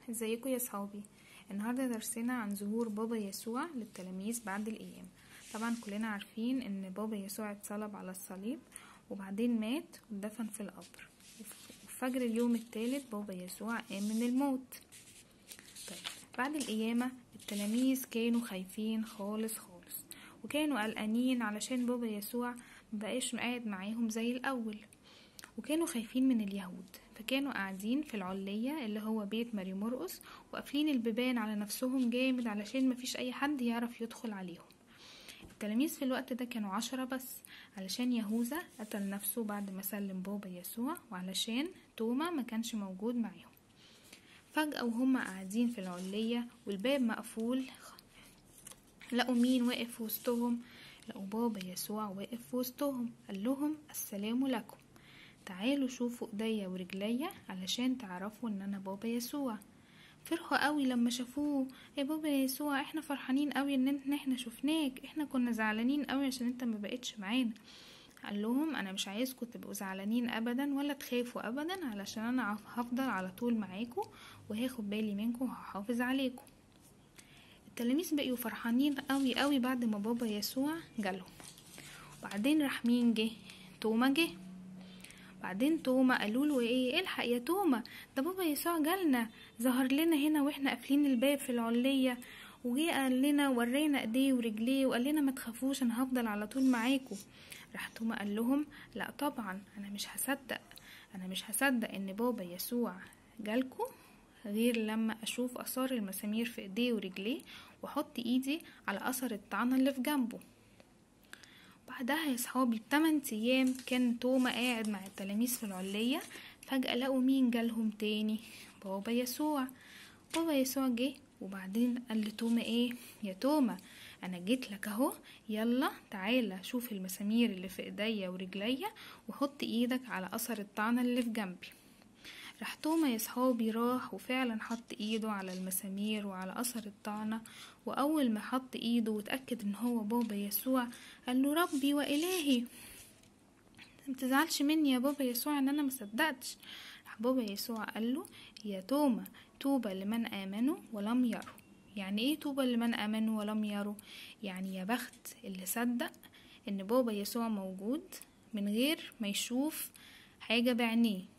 ازيكم يا صحابي؟ النهارده درسنا عن ظهور بابا يسوع للتلاميذ بعد الايام. طبعا كلنا عارفين ان بابا يسوع اتصلب على الصليب وبعدين مات ودفن في القبر، وفجر اليوم الثالث بابا يسوع قام من الموت. طيب بعد القيامة التلاميذ كانوا خايفين خالص وكانوا قلقانين علشان بابا يسوع مبقاش قاعد معاهم زي الاول، وكانوا خايفين من اليهود، فكانوا قاعدين في العلية اللي هو بيت ماري مرقس وقافلين البيبان على نفسهم جامد علشان مفيش اي حد يعرف يدخل عليهم. التلاميذ في الوقت ده كانوا 10 بس، علشان يهوذا قتل نفسه بعد ما سلم بابا يسوع، وعلشان توما ما كانش موجود معاهم. فجأة وهم قاعدين في العلية والباب مقفول، لقوا مين واقف في وسطهم؟ لقوا بابا يسوع واقف في وسطهم. قال لهم السلام لكم، تعالوا شوفوا ايديا ورجليا علشان تعرفوا ان انا بابا يسوع. فرحوا قوي لما شافوه. يا بابا يسوع احنا فرحانين قوي ان احنا شفناك، احنا كنا زعلانين قوي عشان انت ما بقتش معانا. قال لهم انا مش عايزكم تبقوا زعلانين ابدا ولا تخافوا ابدا، علشان انا هفضل على طول معاكم وهاخد بالي منكم وهحافظ عليكم. التلاميذ بقوا فرحانين قوي قوي بعد ما بابا يسوع جالهم. وبعدين راح مين جه؟ توما جه. بعدين توما قالوا له ايه؟ الحق يا توما، ده بابا يسوع جالنا، ظهر لنا هنا واحنا قافلين الباب في العلية، وجي قال لنا ورينا ايديه ورجليه وقال لنا ما تخافوش انا هفضل على طول معاكم. راح توما قال لهم لا طبعا انا مش هصدق ان بابا يسوع جالكم غير لما اشوف اثار المسامير في ايديه ورجليه واحط ايدي على اثر الطعنة اللي في جنبه. بعدها يا صحابي ب8 ايام كان توما قاعد مع التلاميذ في العلية. فجأة لقوا مين جالهم تاني؟ بابا يسوع. بابا يسوع جه وبعدين قال لتوما ايه؟ يا توما انا جيت لك اهو، يلا تعالى شوف المسامير اللي في ايديا ورجليا وحط ايدك على اثر الطعنة اللي في جنبي. راح توما يا صحابي راح وفعلا حط ايده على المسامير وعلى اثر الطعنة، واول ما حط ايده وتأكد ان هو بابا يسوع قال له ربي والهي. متزعلش مني يا بابا يسوع ان انا مصدقتش. راح بابا يسوع قال له يا توما طوبى لمن امنوا ولم يروا. يعني ايه طوبى لمن امنوا ولم يروا؟ يعني يا بخت اللي صدق ان بابا يسوع موجود من غير ما يشوف حاجة بعينيه،